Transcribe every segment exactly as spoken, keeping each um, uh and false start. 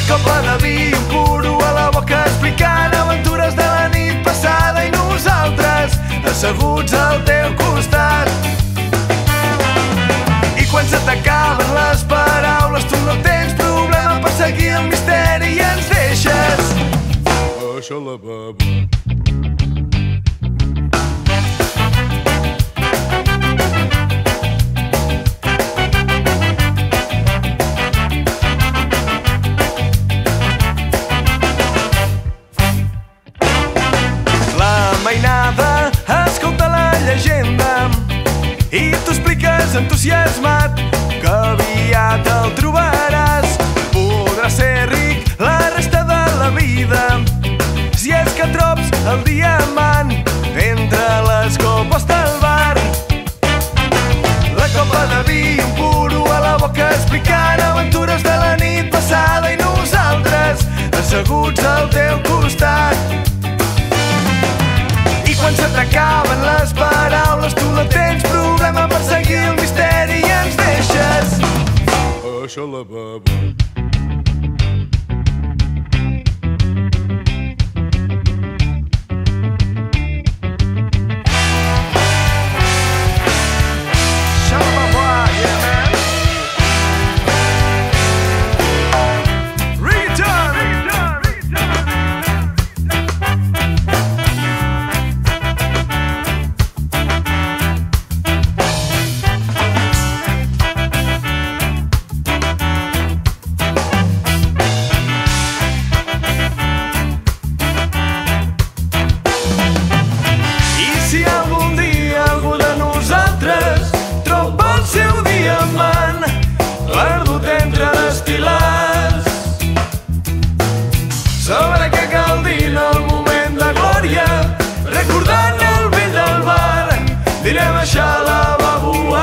copa de vi puro a la boca explicant aventures de la nit passada i nosaltres asseguts al teu costat. I quan se t'acaben les paraules tu no tens problema per seguir el misteri i ens deixes baixa la baba. Mainada, escolta la llegenda i tu expliques entusiasmat que aviat el trobaràs. Podràs ser ric la resta de la vida si és que trobs el diamant entre les copes del bar. La copa de vi puro a la boca explicant aventures de la nit passada i nosaltres asseguts al teu costat. Quan se t'acaben les paraules tu no tens problema per seguir el misteri i ens deixes baixa la baba. Perdut entre destil·lats sobre què cal dir en el moment de glòria recordant el vell del bar direm això a la babua.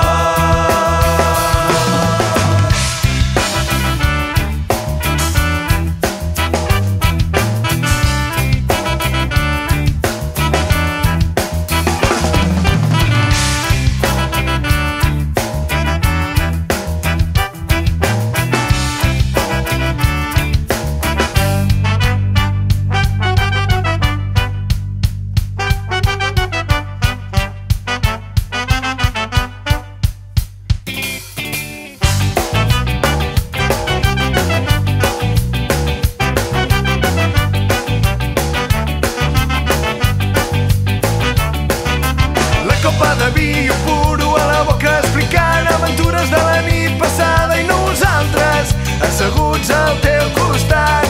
Copa de vi puro a la boca explicant aventures de la nit passada i nosaltres asseguts al teu costat.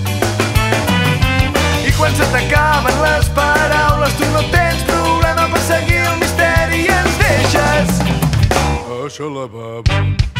I quan se t'acaben les paraules tu no tens problema per seguir el misteri i ens deixes baixa la baba.